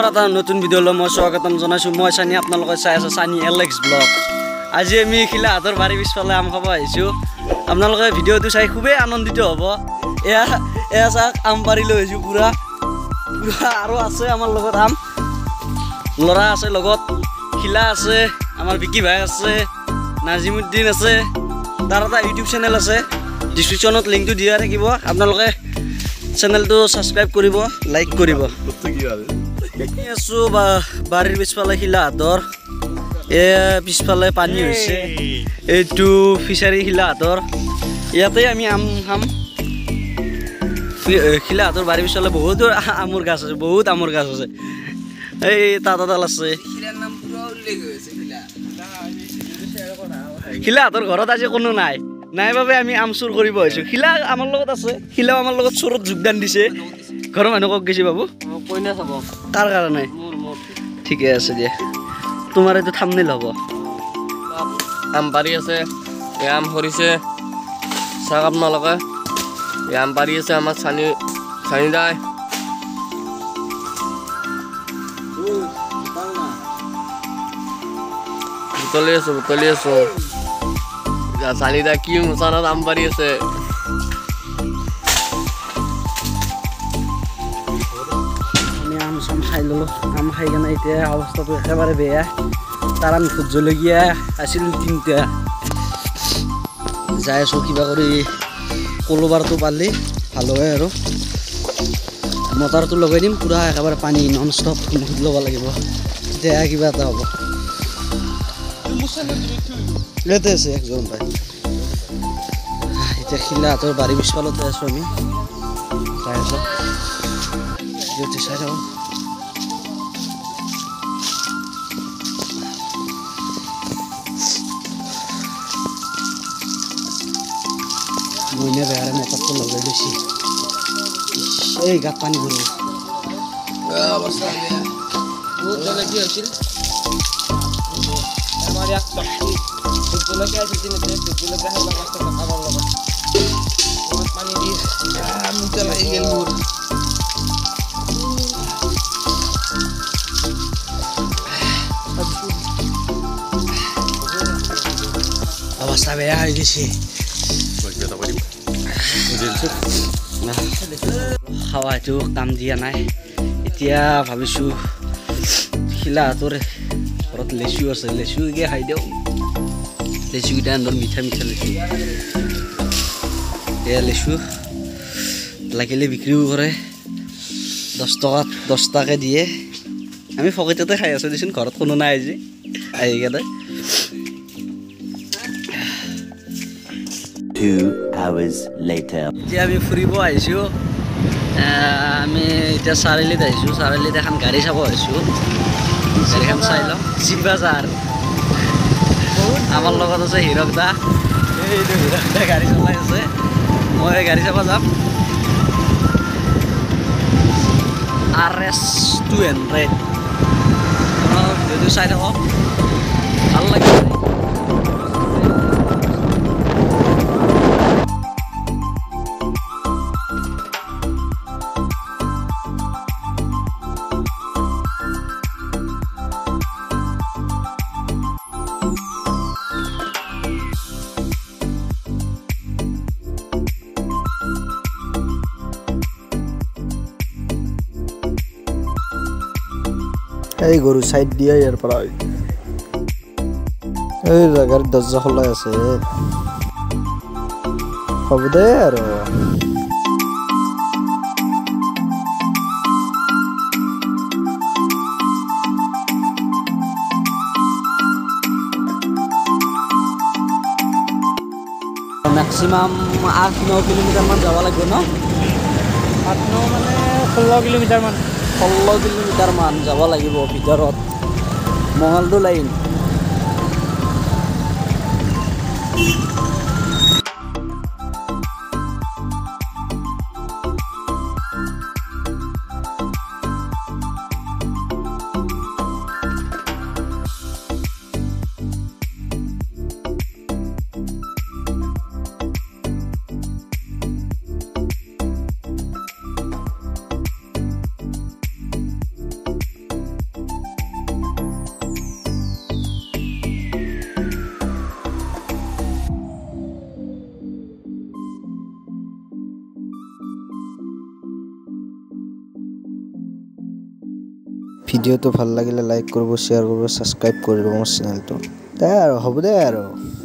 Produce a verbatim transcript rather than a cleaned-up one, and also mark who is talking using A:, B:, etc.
A: এটা নতুন ভিডিঅ'লৈ মই স্বাগতম জনাইছোঁ। মই চানি আপোনালোকে চাই আছে চানি এলেক্স ব্লগ। আজি আমি খিলাহাটৰ বাৰী পিছফালে আম খাব আহিছোঁ। আপোনালোকে ভিডিঅ'টো চাই খুবেই আনন্দিত হ'ব। এয়া এয়া চাওক আম পাৰি লৈ আহিছোঁ পুৰা পুৰা আৰু আছে আমাৰ লগত আম ল'ৰা আছে, লগত খিলা আছে, আমাৰ বিকি ভাই আছে, নাজিমুদ্দিন আছে, তাৰ এটা ইউটিউব চেনেল আছে, ডিছক্ৰিপশ্যনত লিংকটো দিয়া থাকিব। আপোনালোকে চেনেলটো ছাবস্ক্ৰাইব কৰিব, লাইক কৰিব। আছোঁ বা বাৰীৰ পিছফালে খিলাহাটৰ, এ পিছফালে পানী হৈছে, এইটো ফিচাৰী খিলাহাটৰ, ইয়াতে আমি আম খাম। খিলাহাটৰ বাৰীৰ পিছফালে বহুত আমৰ গাছ আছে, বহুত আমৰ গাছ আছে। এই তাত এডাল আছে। খিলাহাটৰ ঘৰত আজি কোনো নাই নাই বাবে আমি আম চুৰ কৰিব আহিছোঁ। শিলা আমাৰ লগত আছে, শিলাও আমাৰ লগত চোৰত যোগদান দিছে। ঘৰৰ মানুহ কওক গৈছে বাবু কাৰ কাৰণে? ঠিকে আছে দিয়া, তোমাৰ এইটো থাম্বনেইল হ'ব।
B: আম পাৰি আছে, এই আম সৰিছে, চাওক আপোনালোকে। এই আম পাৰি আছে আমাৰ চানি চানি দাই। বুটলি আছো বুটলি আছো চানি দা কি মুচানত আম পাৰি আছে।
A: আমি আম চাম খাই ল'লোঁ, আম খাই কেনে এতিয়া অৱস্থাটো একেবাৰে বেয়া। তাৰ আমি ভোট জলকীয়া আছিল তিনিটা, যাই আছোঁ কিবা কৰি কলোবাৰটো পালি ভাল হয় আৰু মটাৰটো লগাই দিম পুৰা একেবাৰে পানী নন ষ্টপ মুখত ল'ব লাগিব, তেতিয়া কিবা এটা হ'ব। ইয়াতে আছে একজন পাই। এতিয়া খিলাহাটৰ বাৰী পিছফালতে আছোঁ আমি, চাই আছোঁ চাই থাকোঁ। মইনা বেয়াৰে মটৰটো লগাই লৈছে, এই গাত পানী ভৰিব।
B: কি হৈছিল আমাৰ ইয়াত ভোট জলকীয়া আছিল তিনিটা, ভোট জলকীয়া খাব পাঁচশ টকা আমাৰ লগত পানী দি মুঠা লাগি গ'ল মোৰ।
A: অৱস্থা বেয়া হৈ গৈছে। খাৱাটো কাম দিয়া নাই। এতিয়া ভাবিছোঁ খিলাহাটৰ ঘৰত লেচু আছে, লেচুকে খাই দিওঁ। লেচুকেইটা আনন্দৰ মিঠা মিঠা লেচু, এয়া লেচু লাগিলে বিক্ৰীও কৰে, দহ টকাত দহ টকাকৈ দিয়ে। আমি ফকটতে খাই আছোঁ দেচোন, ঘৰত কোনো নাই আজি আহি কেনে। এতিয়া আমি ফুৰিব আহিছোঁ, আমি এতিয়া চাৰিআলিত আহিছোঁ। চাৰিআলিত এখন গাড়ী চাব আহিছোঁ, গাড়ীখন চাই লওঁ। জিবাজাৰ আমাৰ লগত আছে হিৰক দা, এইটো হিৰক দা গাড়ী চলাই আছে, মই গাড়ী চাব যাম। আৰ এছ টু হাণ্ড্ৰেড ভিডিঅ'টো চাই থাকক, ভাল লাগে। এই গৰু চাইড দিয়া ইয়াৰ পৰা, এই জাগাৰ দৰ্জা খোলাই আছে, হ'ব দে আৰু। মেক্সিমাম আঠ ন কিলোমিটাৰমান যাব লাগিব ন?
C: আঠ ন মানে ষোল্ল কিলোমিটাৰমান
A: ষোল্ল কিলোমিটাৰমান যাব লাগিব ভিতৰত, মঙলদৈ লাইন।
D: ভিডিঅ'টো ভাল লাগিলে লাইক কৰিব শ্বেয়াৰ কৰিব ছাবস্ক্ৰাইব কৰিব মোৰ চেনেলটো দে আৰু হ'ব দে আৰু